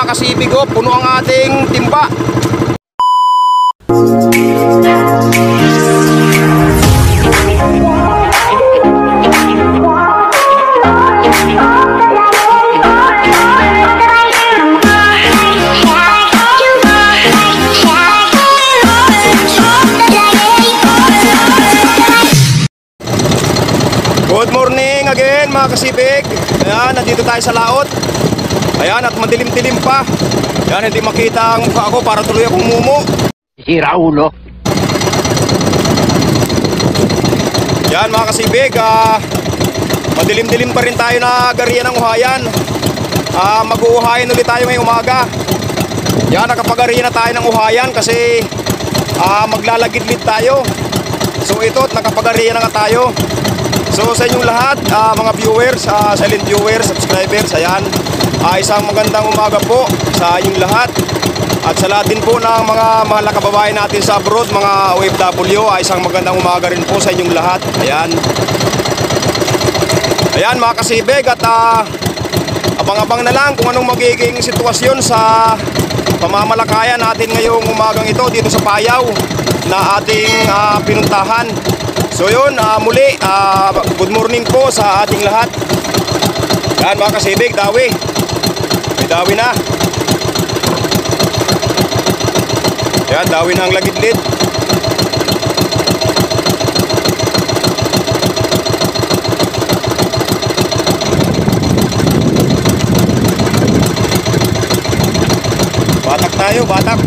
Kasibig, oh, puno ang ating timba. Good morning again mga Kasibig. Ayan, nandito tayo sa laot. Ayan, at madilim-dilim pa. Ayan, hindi makita ang mukha ko para tuloy akong mumu. Sira ulo. Ayan mga Kasibig, madilim-dilim pa rin tayo na gariyan ng uhayan. Mag-uuhayan ulit tayo ngayong umaga. Ayan, nakapagariyan na tayo ng uhayan kasi maglalagidlid tayo. So ito, nakapagariyan na nga tayo. So sa inyong lahat, mga viewers, silent viewers, subscribers, ayan, isang magandang umaga po sa inyong lahat. At sa lahat din po ng mga mahal na kababayan natin sa abroad, mga OFW, isang magandang umaga rin po sa inyong lahat. Ayan. Ayan mga Kasibig, at abang-abang na lang kung anong magiging sitwasyon sa pamamalakayan natin ngayong umagang ito dito sa Payaw na ating pinuntahan. So yun, muli, good morning po sa ating lahat. Yan mga Kasibig, dawi. May dawi na. Yan, dawi na ang lagidlid. Batak tayo, batak.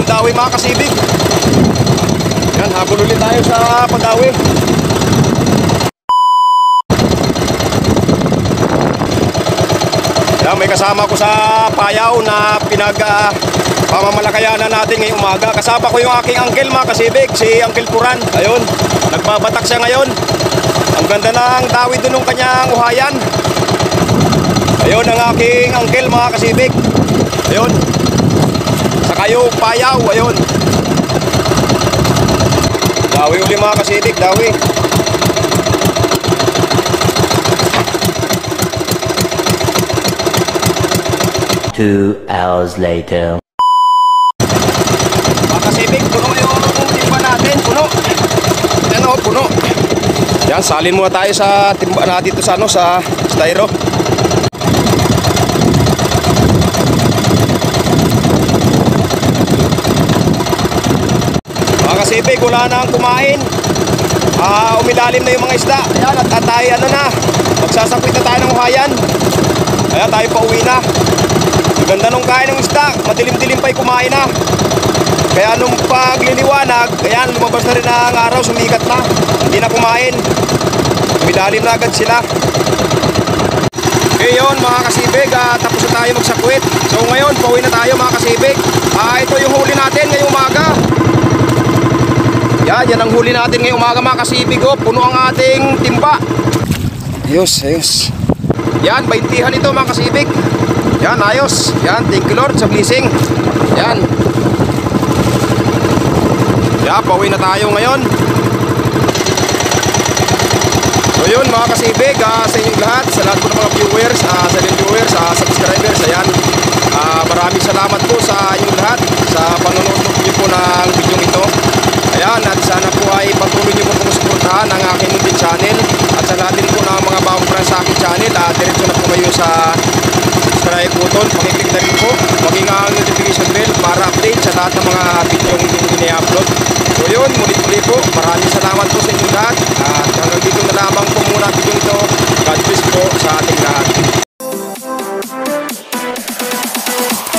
padawi mga kasibig. Yan, habol ulit tayo sa padawi. Yan, may kasama ko sa payaw na pamamalakayanan natin ngayong umaga. Kasama ko yung aking uncle mga kasibig, si Uncle Puran. Ayun, nagbabatak siya ngayon. Ang ganda ng dawi dun ng kanyang uhayan. Ayun ang aking uncle mga kasibig. Ayun, saka yung payaw. Ayun, dawi uli mga kasibig, dawi. 2 hours later. Mga kasibig, puno yung timba natin, puno. Yan o, puno. Yan, salin muna tayo sa timba natin dito sa, sa styro. Mga kasibig, wala na ang kumain. Umilalim na yung mga isda. Ayan, at tayo magsasakwit na tayo ng uhayan. Ayan, tayo pa uwi na. Ganda nung kain ng isda, madilim-dilim pa'y kumain na. Kaya nung pagliliwanag, ayan, lumabas na rin ang araw, sumikat na. Hindi na kumain. Umilalim na agad sila. Okay yun mga kasibig, tapos na tayo magsakwit. So ngayon, pauwi na tayo mga kasibig. Ito yung huli natin ngayong umaga. Yan ang huli natin ngayong umaga mga kasibig. Puno ang ating timba. Ayos, ayos. Yan, 20 ito mga kasibig. Yan, ayos. Yan, thank you Lord sa blessing. Yan. Yan, pauwi na tayo ngayon. So yun mga kasibig, sa inyong lahat, sa lahat po ng mga viewers, silent viewers, subscribers, ayan. Maraming salamat po sa inyong lahat sa panonood niyo po ng video ito. Ayan, at sana po ay patuloy niyo po kung suportahan ang aking YouTube channel. At sa lahat din po ng mga bagong friends sa aking channel, diretso na po kayo sa subscribe button, pakiclick na rin po, maging ang notification bell para update sa lahat ng mga video yung ini-upload. So yun, muli-muli po, maraming salamat po sa inyong lahat. At hanggang dito na lamang po muna ang video ito. God bless po sa ating lahat.